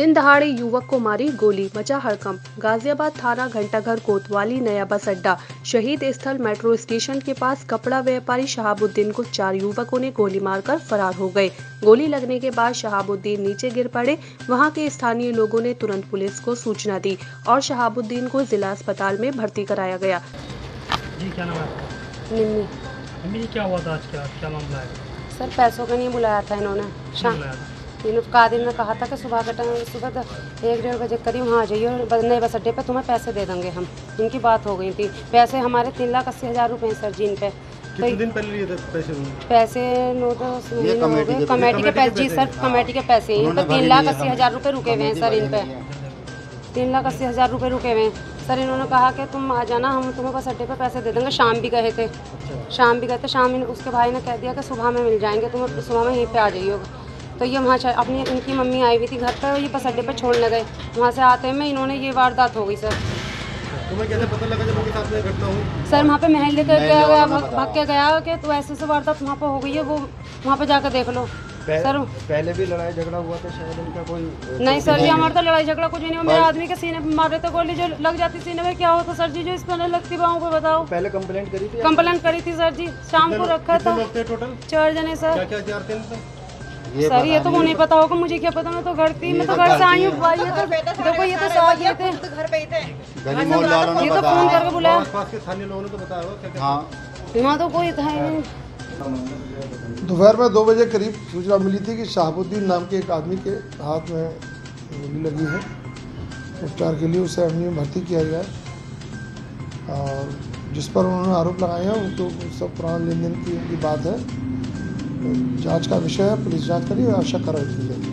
दिन दहाड़े युवक को मारी गोली, मचा हड़कंप। गाजियाबाद थाना घंटाघर कोतवाली नया बस अड्डा शहीद स्थल मेट्रो स्टेशन के पास कपड़ा व्यापारी शहाबुद्दीन को 4 युवकों ने गोली मारकर फरार हो गए। गोली लगने के बाद शहाबुद्दीन नीचे गिर पड़े। वहां के स्थानीय लोगों ने तुरंत पुलिस को सूचना दी और शहाबुद्दीन को जिला अस्पताल में भर्ती कराया गया। जी, क्या नाम है आपका? निम्मी। निम्मी, क्या हुआ था आज? क्या मामला है? सर, पैसों के लिए बुलाया था इन्होंने। शाम कादिर ने कहा था कि सुबह के टाइम 1-1:30 बजे करीब वहाँ आ जाइए और नए बस अड्डे पे तुम्हें पैसे दे देंगे हम। इनकी बात हो गई थी। पैसे हमारे 3,80,000 रुपये सर जी इन पे। कितने दिन पहले लिए थे पैसे 9-10 महीने हो गए। कमेटी के पैसे जी सर, कमेटी के पैसे इन पे 3,80,000 रुपये रुके हुए हैं सर। इन पे 3,80,000 रुपये रुके हुए हैं सर। इन्होंने कहा कि तुम आ जाना, हम तुम्हें बस अड्डे पे पैसे दे देंगे। शाम भी गए थे। शाम उसके भाई ने कह दिया कि सुबह में मिल जाएंगे, तुम सुबह में यहीं पे आ जाइए। तो ये वहाँ अपनी इनकी मम्मी आई हुई थी घर पर, ये बस अड्डे पर छोड़ने गए। वहाँ से आते में इन्होंने ये वारदात हो गई सर। तुम्हें कैसे पता लगा जब उनके साथ में घटना हुई? सर वहाँ पे महल लेकर गया, भाग के गया कि तो ऐसे वारदात वहाँ पर हो गई है, वो वहाँ पे जाकर देख लो। सर पहले भी लड़ाई झगड़ा हुआ था शायद इनका कोई? नहीं सर जी, हमारा तो लड़ाई झगड़ा कुछ भी नहीं हुआ। मेरे आदमी के सीने पे मार रहे थे गोली, जो लग जाती सीने में क्या होता सर जी, जो इस पर लगती बाहों पे बताओ। पहले कंप्लेंट करी थी? कंप्लेंट करी थी सर जी, शाम को रखा था। टोटल 4 जने सर। क्या सर ये तो वो नहीं पता होगा, मुझे क्या पता, मैं तो घर थी, मैं तो घर से आई हूँ। देखो ये तो साथ ये थे, ये तो फोन करके बुलाया। वहाँ तो कोई था ही नहीं। दोपहर में 2 बजे करीब सूचना मिली थी कि शहाबुद्दीन नाम के एक आदमी के हाथ में गोली लगी है। उपचार के लिए उसे एमयू में भर्ती किया गया है और जिस पर उन्होंने आरोप लगाए हैं उनको सब पुराना लेन देन की बात है। जांच का विषय है, पुलिस जांच करी और आवश्यक कार्रवाई की जाएगी।